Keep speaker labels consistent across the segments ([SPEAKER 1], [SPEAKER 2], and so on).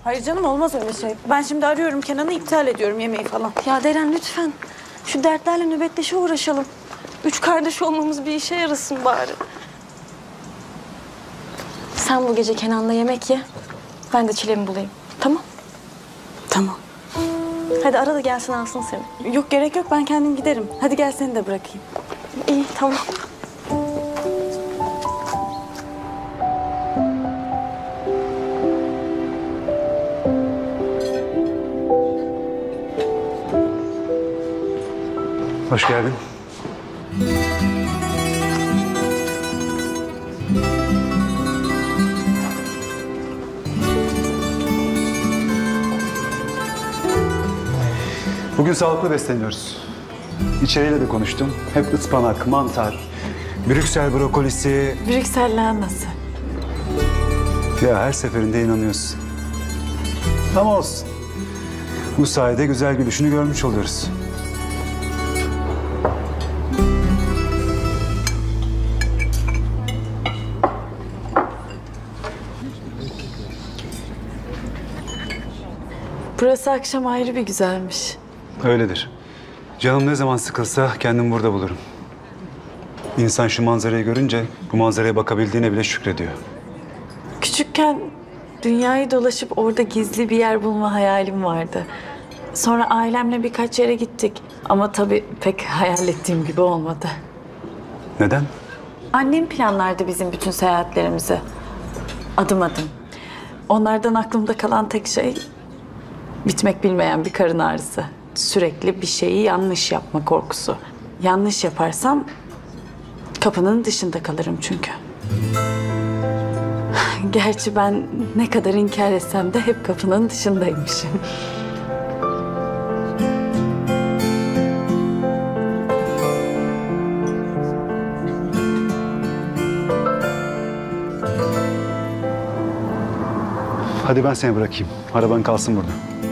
[SPEAKER 1] Hayır canım, olmaz öyle şey. Ben şimdi arıyorum Kenan'ı, iptal ediyorum yemeği falan.
[SPEAKER 2] Ya Deren lütfen. Şu dertlerle nöbetleşe uğraşalım. 3 kardeş olmamız bir işe yarasın bari. Sen bu gece Kenan'la yemek ye. Ben de Çilem'i bulayım. Tamam?
[SPEAKER 1] Tamam.
[SPEAKER 2] Hadi ara da gelsin alsın seni.
[SPEAKER 1] Yok, gerek yok, ben kendim giderim. Hadi gel seni de bırakayım.
[SPEAKER 2] İyi tamam.
[SPEAKER 3] Hoş geldin. Bugün sağlıklı besleniyoruz. İçeriyle de konuştum. Hep ıspanak, mantar, Brüksel brokolisi.
[SPEAKER 1] Brüksel lahanası.
[SPEAKER 3] Ya her seferinde inanıyorsun. Ama olsun. Bu sayede güzel gülüşünü görmüş oluyoruz.
[SPEAKER 1] Burası akşam ayrı bir güzelmiş.
[SPEAKER 3] Öyledir. Canım ne zaman sıkılsa kendimi burada bulurum. İnsan şu manzarayı görünce bu manzaraya bakabildiğine bile şükrediyor.
[SPEAKER 1] Küçükken dünyayı dolaşıp orada gizli bir yer bulma hayalim vardı. Sonra ailemle birkaç yere gittik. Ama tabii pek hayal ettiğim gibi olmadı.
[SPEAKER 3] Neden?
[SPEAKER 1] Annem planlardı bizim bütün seyahatlerimizi. Adım adım. Onlardan aklımda kalan tek şey bitmek bilmeyen bir karın ağrısı. Sürekli bir şeyi yanlış yapma korkusu. Yanlış yaparsam kapının dışında kalırım çünkü. Gerçi ben ne kadar inkar etsem de hep kapının dışındaymışım.
[SPEAKER 3] Hadi ben seni bırakayım. Araban kalsın burada.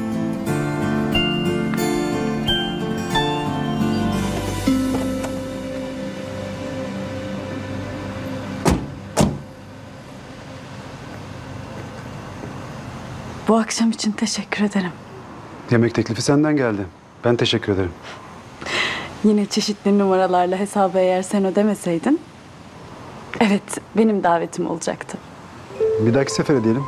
[SPEAKER 1] Bu akşam için teşekkür ederim.
[SPEAKER 3] Yemek teklifi senden geldi. Ben teşekkür ederim.
[SPEAKER 1] Yine çeşitli numaralarla hesabı eğer sen ödemeseydin... Evet, benim davetim olacaktı.
[SPEAKER 3] Bir dahaki sefere diyelim.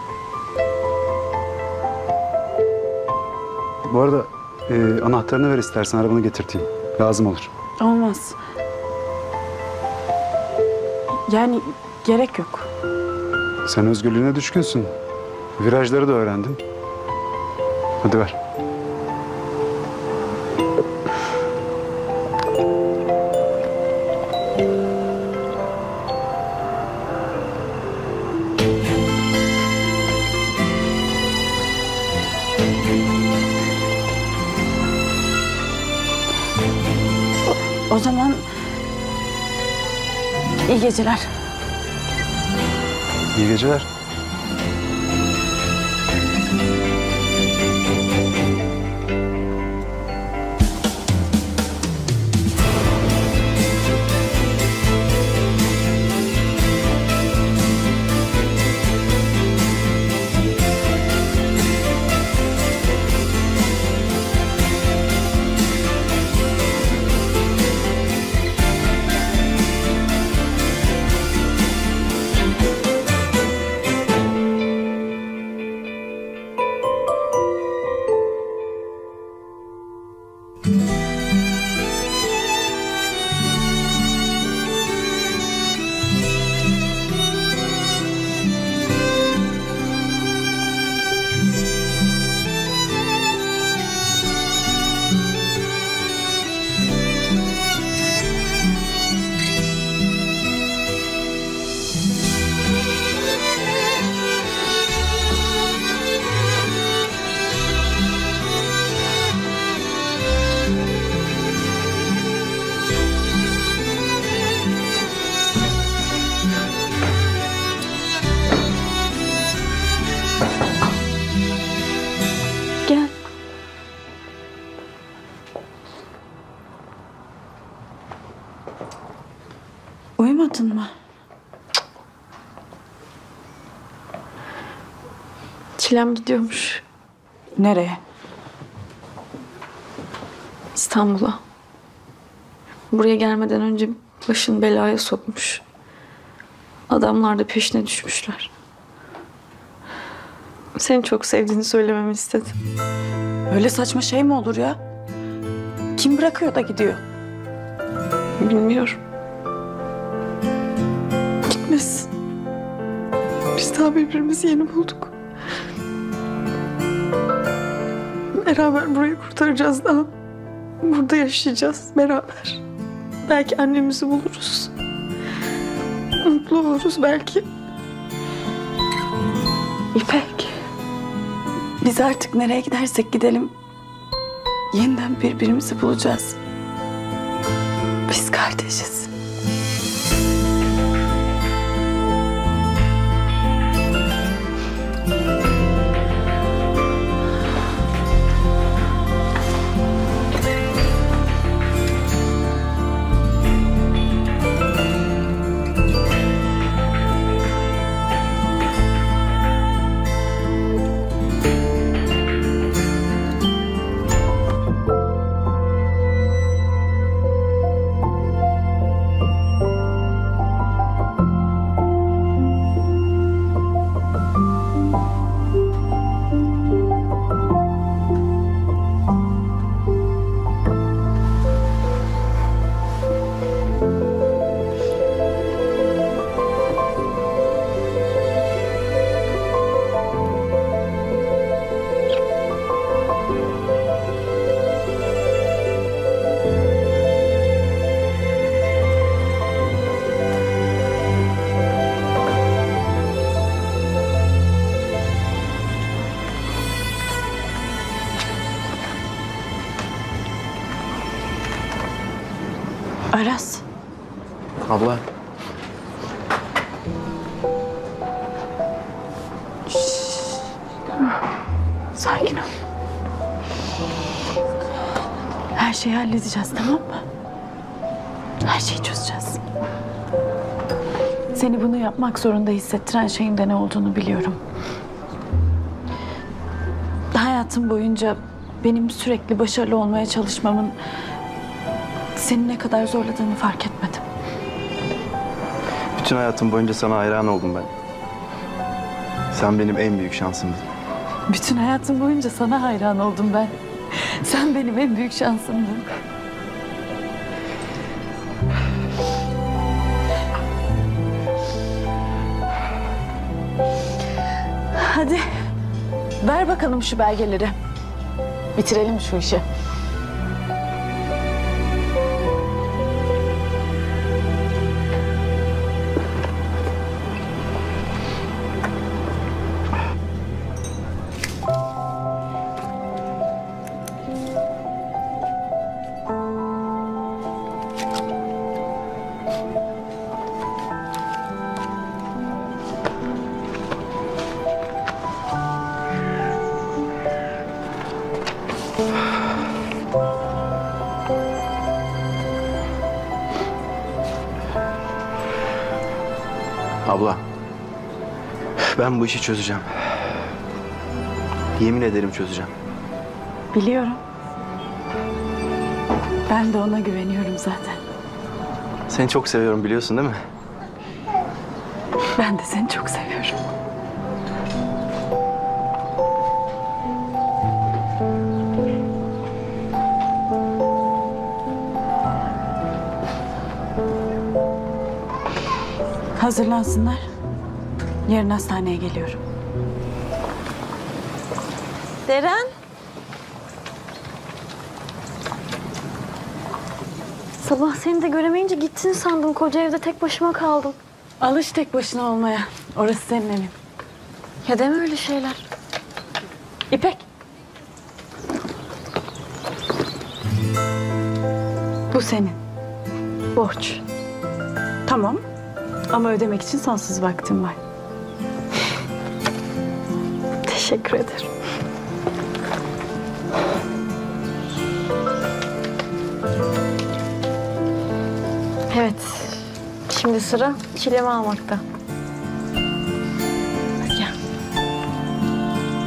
[SPEAKER 3] Bu arada anahtarını ver istersen, arabanı getirteyim. Lazım olur.
[SPEAKER 1] Olmaz. Yani gerek yok.
[SPEAKER 3] Sen özgürlüğüne düşkünsün. Virajları da öğrendin. Hadi ver.
[SPEAKER 1] O zaman iyi geceler.
[SPEAKER 3] İyi geceler.
[SPEAKER 1] Gel. Uyumadın mı?
[SPEAKER 2] Çilem gidiyormuş
[SPEAKER 1] Nereye?
[SPEAKER 2] İstanbul'a. Buraya gelmeden önce başını belaya sokmuş. Adamlar da peşine düşmüşler. Seni çok sevdiğini söylememi istedi.
[SPEAKER 1] Öyle saçma şey mi olur ya? Kim bırakıyor da gidiyor?
[SPEAKER 2] Bilmiyorum. Gitmesin. Biz daha birbirimizi yeni bulduk. Beraber burayı kurtaracağız daha. Burada yaşayacağız beraber. Belki annemizi buluruz. Mutlu oluruz belki.
[SPEAKER 1] İpek. Biz artık nereye gidersek gidelim yeniden birbirimizi bulacağız. Biz kardeşiz. Aras.
[SPEAKER 4] Abla.
[SPEAKER 1] Sakin ol. Her şeyi halledeceğiz, tamam mı? Her şeyi çözeceğiz. Seni bunu yapmak zorunda hissettiren şeyin de ne olduğunu biliyorum. Hayatım boyunca benim sürekli başarılı olmaya çalışmamın seni ne kadar zorladığını fark etmedim.
[SPEAKER 4] Bütün hayatım boyunca sana hayran oldum ben. Sen benim en büyük şansımdın.
[SPEAKER 1] Bütün hayatım boyunca sana hayran oldum ben. Sen benim en büyük şansımdın. Hadi ver bakalım şu belgeleri. Bitirelim şu işi.
[SPEAKER 4] Abla. Ben bu işi çözeceğim. Yemin ederim çözeceğim.
[SPEAKER 1] Biliyorum. Ben de ona güveniyorum zaten.
[SPEAKER 4] Seni çok seviyorum biliyorsun değil mi?
[SPEAKER 1] Ben de seni çok seviyorum. Hazırlansınlar. Yarın hastaneye geliyorum.
[SPEAKER 2] Deren. Sabah seni de göremeyince gittin sandım. Koca evde tek başıma kaldım.
[SPEAKER 1] Alış tek başına olmaya. Orası senin evin.
[SPEAKER 2] Ya deme öyle şeyler.
[SPEAKER 1] İpek. Bu senin. Borç. Tamam. Ama ödemek için sonsuz vaktim var.
[SPEAKER 2] Teşekkür ederim. Evet. Şimdi sıra çilemi almakta. Hadi gel.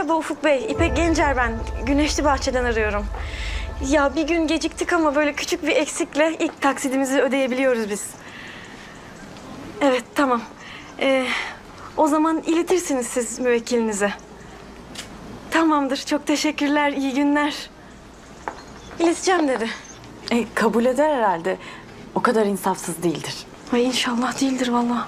[SPEAKER 2] Merhaba Ufuk Bey. İpek Gencer ben. Güneşli Bahçe'den arıyorum. Ya bir gün geciktik ama böyle küçük bir eksikle ilk taksidimizi ödeyebiliyoruz biz. Evet, tamam. O zaman iletirsiniz siz müvekkilinize. Tamamdır. Çok teşekkürler. İyi günler. İleteceğim dedi.
[SPEAKER 1] Kabul eder herhalde. O kadar insafsız değildir.
[SPEAKER 2] Ay inşallah değildir vallahi.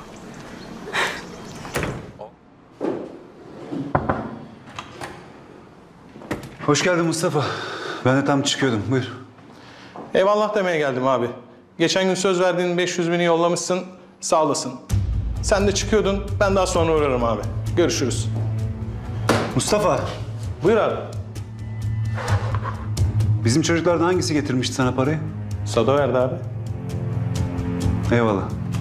[SPEAKER 3] Hoş geldin Mustafa. Ben de tam çıkıyordum. Buyur.
[SPEAKER 5] Eyvallah demeye geldim abi. Geçen gün söz verdiğin 500 bini yollamışsın. Sağ olasın. Sen de çıkıyordun. Ben daha sonra uğrarım abi. Görüşürüz.
[SPEAKER 3] Mustafa,
[SPEAKER 5] Buyur abi.
[SPEAKER 3] bizim çocuklardan hangisi getirmişti sana parayı?
[SPEAKER 5] Sado verdi abi.
[SPEAKER 3] Eyvallah.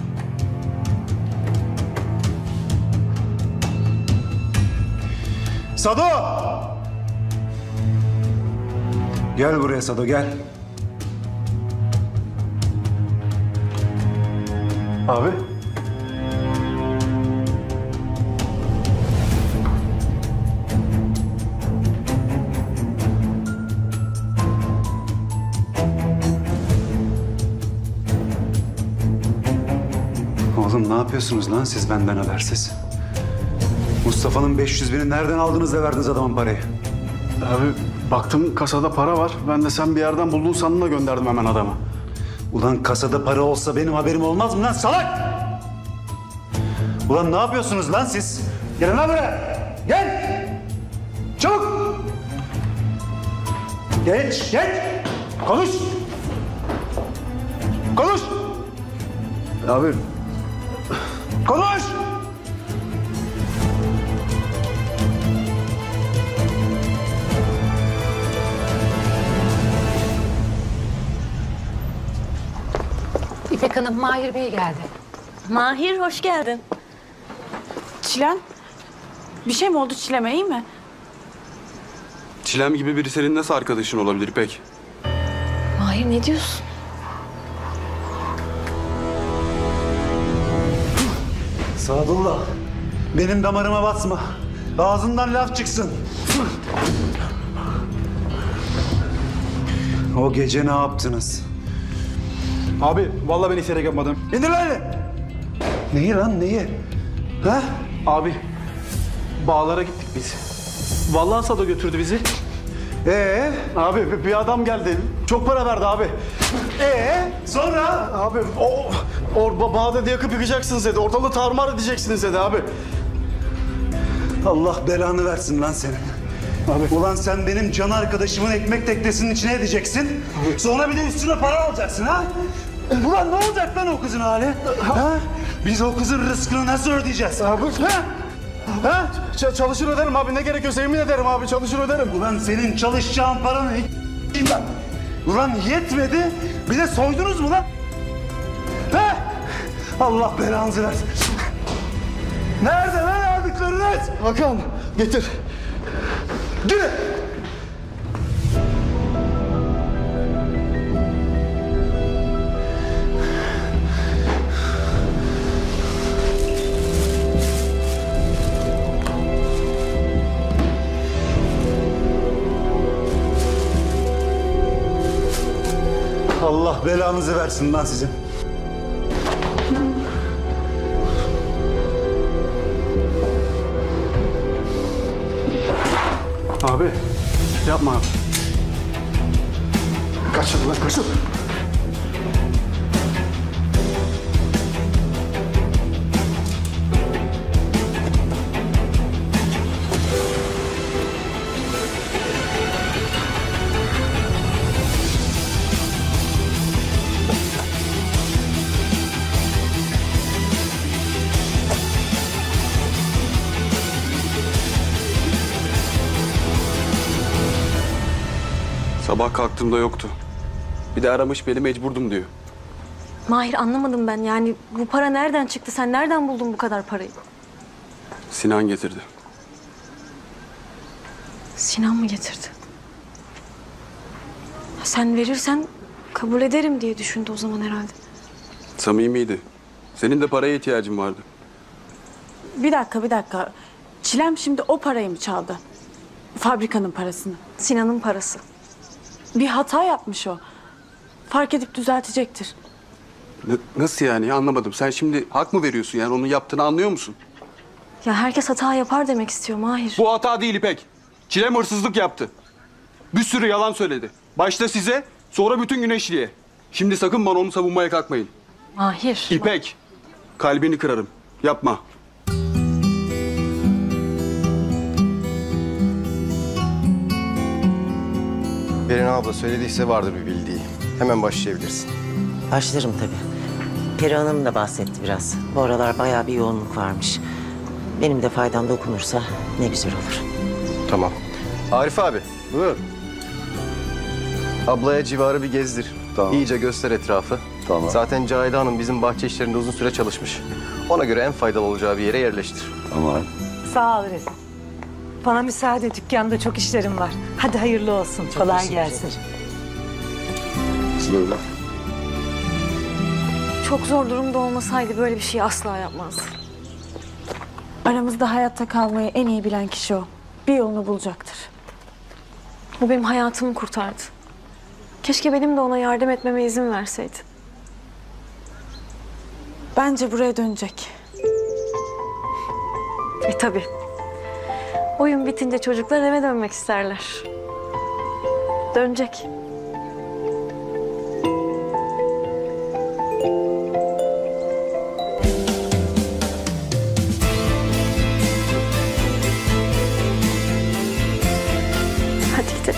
[SPEAKER 3] Sado! Gel buraya Sado, gel.
[SPEAKER 4] Abi.
[SPEAKER 3] Oğlum ne yapıyorsunuz lan siz benden habersiz? Mustafa'nın 500 bini nereden aldınız da verdiniz adamın parayı?
[SPEAKER 4] Abi baktım kasada para var. Ben de sen bir yerden buldun sandım da gönderdim hemen adama.
[SPEAKER 3] Ulan kasada para olsa benim haberim olmaz mı lan salak? Ulan ne yapıyorsunuz lan siz? Gelin lan buraya. Gel. Çabuk. Geç, geç. Konuş. Konuş.
[SPEAKER 4] Abi
[SPEAKER 3] Konuş.
[SPEAKER 6] İpek Hanım, Mahir Bey geldi.
[SPEAKER 2] Mahir hoş geldin.
[SPEAKER 1] Çilem, bir şey mi oldu Çilem'e, iyi mi?
[SPEAKER 7] Çilem gibi biri senin nasıl arkadaşın olabilir İpek?
[SPEAKER 2] Mahir ne diyorsun?
[SPEAKER 3] Sadullah, benim damarıma basma. Ağzından laf çıksın. O gece ne yaptınız?
[SPEAKER 4] Abi vallahi ben isteyerek yapmadım.
[SPEAKER 3] İndir lan elini. Neyi lan, neyi? Ha?
[SPEAKER 4] Abi bağlara gittik biz. Vallahi Sado götürdü bizi. Abi bir adam geldi. Çok para verdi abi.
[SPEAKER 3] Sonra?
[SPEAKER 4] Abi bağda yakıp yıkacaksınız dedi. Ortalığı tarumar edeceksiniz dedi abi.
[SPEAKER 3] Allah belanı versin lan senin.
[SPEAKER 4] Abi.
[SPEAKER 3] Ulan sen benim can arkadaşımın ekmek teknesinin içine edeceksin. Sonra bir de üstüne para alacaksın ha? Ulan ne olacak lan o kızın hali? Ha? Biz o kızın rızkını nasıl ödeyeceğiz?
[SPEAKER 4] Abi.
[SPEAKER 3] Ha? Ha?
[SPEAKER 4] Çalışır öderim abi. Ne gerekiyorsa yemin ederim abi. Çalışır öderim.
[SPEAKER 3] Ulan senin çalışacağın paranı ben. Ulan yetmedi. Bir de soydunuz mu lan? Ha? Allah belanızı versin. Nerede lan aldıklarınız?
[SPEAKER 4] Hakan getir.
[SPEAKER 3] Gidin. Allah belanızı versin lan sizin.
[SPEAKER 4] Abi yapma abi. Kaçın lan kaçın.
[SPEAKER 7] Sabah kalktığımda yoktu. Bir de aramış beni mecburdum diyor.
[SPEAKER 2] Mahir anlamadım ben yani bu para nereden çıktı? Sen nereden buldun bu kadar parayı?
[SPEAKER 7] Sinan getirdi.
[SPEAKER 2] Sinan mı getirdi? Sen verirsen kabul ederim diye düşündü o zaman herhalde.
[SPEAKER 7] Samimiydi. Senin de paraya ihtiyacın vardı.
[SPEAKER 1] Bir dakika. Çilem şimdi o parayı mı çaldı? Fabrikanın parasını.
[SPEAKER 2] Sinan'ın parası.
[SPEAKER 1] Bir hata yapmış o. Fark edip düzeltecektir.
[SPEAKER 7] Nasıl yani? Anlamadım. Sen şimdi hak mı veriyorsun yani? Onun yaptığını anlıyor musun?
[SPEAKER 2] Ya herkes hata yapar demek istiyor Mahir.
[SPEAKER 7] Bu hata değil İpek. Çilem hırsızlık yaptı. Bir sürü yalan söyledi. Başta size, sonra bütün Güneşli'ye. Şimdi sakın bana onu savunmaya kalkmayın.
[SPEAKER 2] Mahir.
[SPEAKER 7] İpek, kalbini kırarım. Yapma.
[SPEAKER 8] Perihan abla söylediyse vardır bir bildiği. Hemen başlayabilirsin.
[SPEAKER 9] Başlarım tabii. Peri Hanım da bahsetti biraz. Bu aralar bayağı bir yoğunluk varmış. Benim de faydam dokunursa ne güzel olur.
[SPEAKER 8] Tamam. Arif abi. Buyur. Ablaya civarı bir gezdir.
[SPEAKER 10] Tamam.
[SPEAKER 8] İyice göster etrafı.
[SPEAKER 10] Tamam.
[SPEAKER 8] Zaten Cahide Hanım bizim bahçe işlerinde uzun süre çalışmış. Ona göre en faydalı olacağı bir yere yerleştir.
[SPEAKER 10] Aman.
[SPEAKER 6] Sağ ol Resul. Bana müsaade, dükkanda çok işlerim var. Hadi hayırlı olsun, kolay gelsin.
[SPEAKER 10] Böyle.
[SPEAKER 2] Çok zor durumda olmasaydı böyle bir şey asla yapmazdı.
[SPEAKER 1] Aramızda hayatta kalmayı en iyi bilen kişi o. Bir yolunu bulacaktır.
[SPEAKER 2] O benim hayatımı kurtardı. Keşke benim de ona yardım etmeme izin verseydi.
[SPEAKER 1] Bence buraya dönecek.
[SPEAKER 2] Tabii. Oyun bitince çocuklar eve dönmek isterler. Dönecek. Hadi gidelim.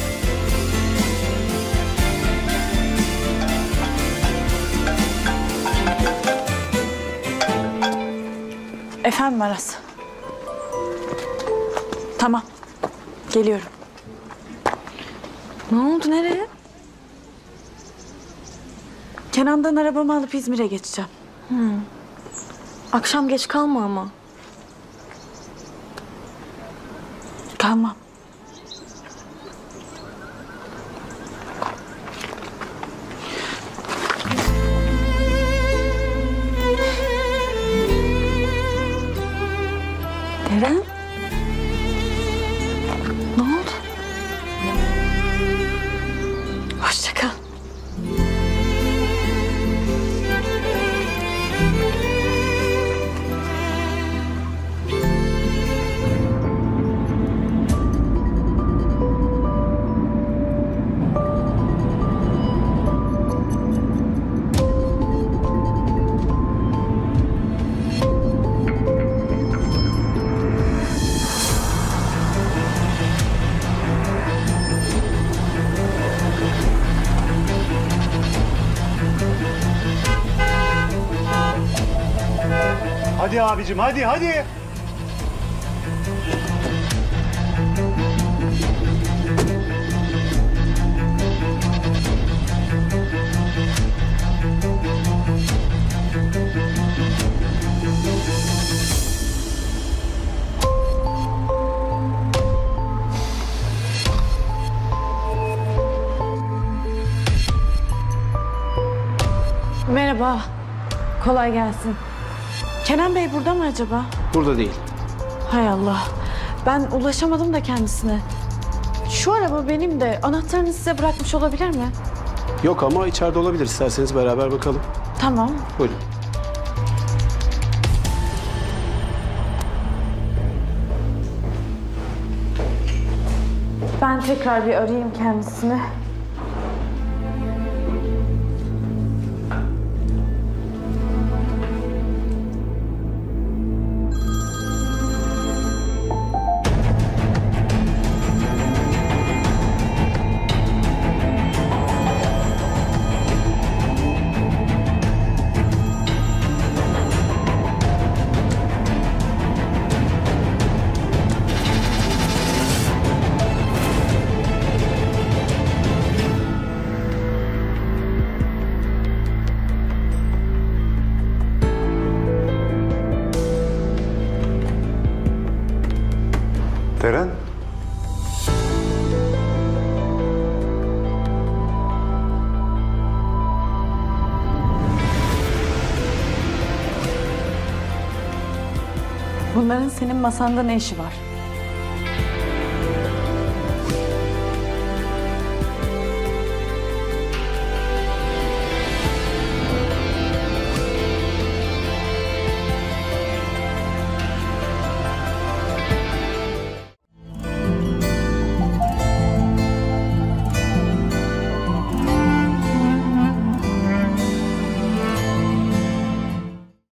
[SPEAKER 1] Efendim Aras. Tamam. Geliyorum.
[SPEAKER 2] Ne oldu, nereye?
[SPEAKER 1] Kenan'dan arabamı alıp İzmir'e geçeceğim.
[SPEAKER 2] Akşam geç kalma ama.
[SPEAKER 1] Kalmam.
[SPEAKER 2] Eren? Ne oldu?
[SPEAKER 1] Hoşça kal.
[SPEAKER 3] Hadi abicim, hadi, hadi.
[SPEAKER 1] Merhaba. Kolay gelsin. Kenan Bey burada mı acaba?
[SPEAKER 4] Burada değil.
[SPEAKER 1] Hay Allah. Ben ulaşamadım da kendisine. Şu araba benim de. Anahtarını size bırakmış olabilir mi?
[SPEAKER 4] Yok ama içeride olabilir. İsterseniz beraber bakalım.
[SPEAKER 1] Tamam.
[SPEAKER 4] Buyurun.
[SPEAKER 1] Ben tekrar bir arayayım kendisini.
[SPEAKER 10] Teren.
[SPEAKER 1] Bunların senin masanda ne işi var?